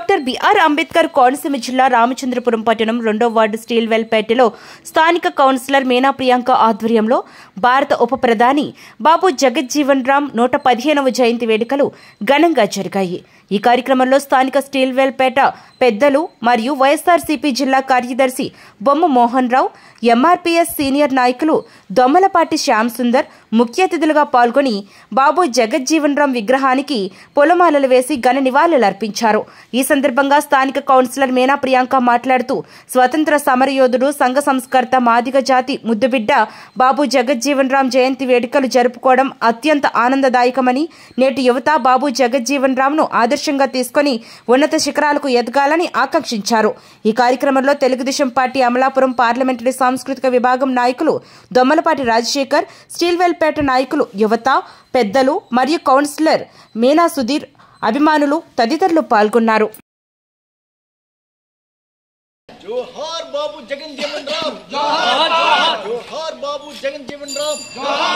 Doctor BR Ambedkar Konaseema జిల్లా రామచంద్రపురం పట్టణం 2వ వార్డు స్టీల్వెల్పేటలో స్థానిక కౌన్సిలర్ మీనా ప్రియాంక ఆధ్వర్యంలో భారత ఉప ప్రధాని బాబు జగజ్జీవన్ రామ్ 115వ జయంతి వేడుకలు ఘనంగా జరిగాయి। ఈ కార్యక్రమంలో స్థానిక స్టీల్వెల్పేట పెద్దలు మరియు వైఎస్ఆర్సీపీ జిల్లా కార్యదర్శి బొమ్మ మోహన్ రావు, ఎంఆర్పీఎస్ సీనియర్ నాయకులు దొమ్మలపాటి శ్యామ్ సుందర్ ముఖ్య అతిథులుగా పాల్గొని బాబు జగజ్జీవన్ రామ్ విగ్రహానికి పూలమాలలు వేసి ఘన నివాళులర్పించారు। ఈ సందర్భంగా స్థానిక కౌన్సిలర్ మీనా ప్రియాంక మాట్లాడుతూ స్వతంత్ర సమరయోధుడు, సంఘ సంస్కర్త, మాదిగ జాతి ముద్దుబిడ్డ బాబు జగజ్జీవన్ రామ్ జయంతి వేడుకలు జరుపుకోవడం అత్యంత ఆనందదాయకమని, నేటి యువత బాబు జగజ్జీవన్ రామ్ ను ఆదర్శంగా తీసుకుని ఉన్నత శిఖరాలకు ఎదగాలని ఆకాంక్షించారు। ఈ కార్యక్రమంలో తెలుగుదేశం పార్టీ అమలాపురం పార్లమెంటరీ సాంస్కృతిక విభాగం నాయకులు దొమ్మలపాటి రాజశేఖర్, స్టీల్వెల్పేట నాయకులు, యువత, పెద్దలు మరియు కౌన్సిలర్ మీనా సుధీర్, అభిమానులు తదితరులు పాల్గొన్నారు। जोहार बाबू जगज्जीवन राम, जोहार जोहार बाबू जगज्जीवन राम।